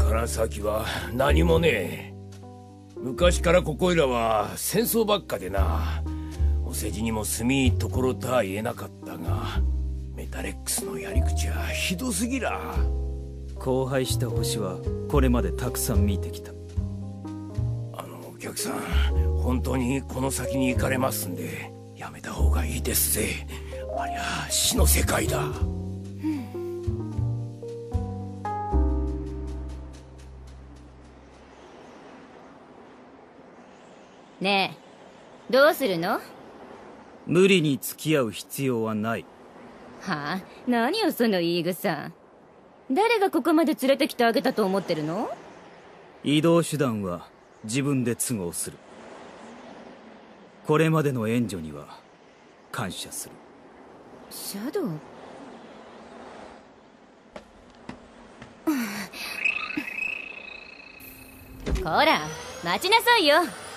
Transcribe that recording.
から先は何もねえ。昔からここいらは戦争ばっかでな。お世辞にも住みいいところとは言えなかったが、メタレックスのやり口はひどすぎら。 荒廃した星はこれまでたくさん見てきた。 お客さん、本当にこの先に行かれますんでやめた方がいいですぜ。ありゃ死の世界だ。 ねえ、どうするの？ 無理に付き合う必要はない。 はあ？何よその言い草。誰がここまで連れてきてあげたと思ってるの？ 移動手段は自分で都合する。これまでの援助には感謝する。 シャドウ。こら、待ちなさいよ。